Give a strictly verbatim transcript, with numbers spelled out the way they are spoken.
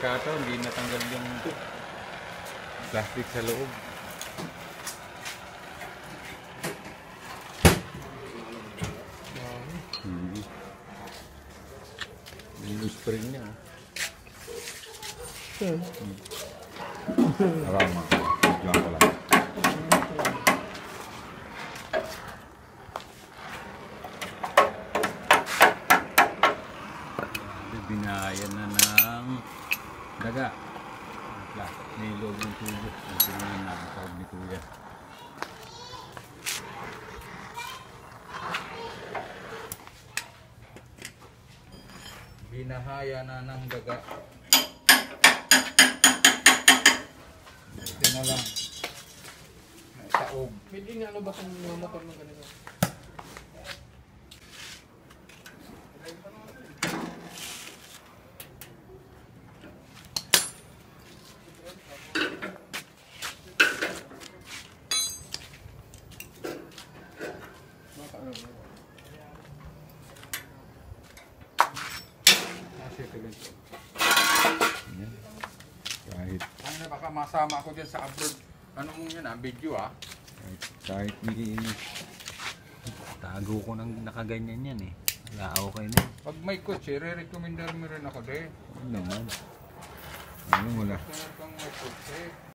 pagkataon, hindi natanggal yung plastic sa loob. Hmm. Yung spring niya. Hmm. Arama. Diyan ko lang. Binayan na ng daga. May loob ng tubo. Ang sinunan na ang tawag ni Kuya. Binahaya na ng daga. Ito na lang. Taob. May din ano ba kung mga motor ng ganito? Kahit Ano na baka masama ako dyan sa abroad. Ano mo yun ah, video ah. kahit, kahit ni tago ko nang nakaganyan yan eh. Wala okay na. Pag may kotse, re-recommendar mo rin ako din. Ano naman? Ano mo na? Kung may kotse.